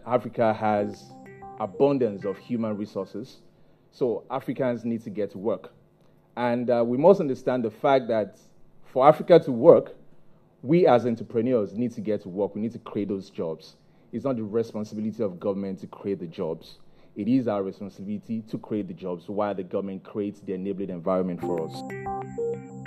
Africa has abundance of human resources, so Africans need to get to work. And we must understand the fact that for Africa to work, we as entrepreneurs need to get to work. We need to create those jobs. It's not the responsibility of government to create the jobs. It is our responsibility to create the jobs while the government creates the enabling environment for us.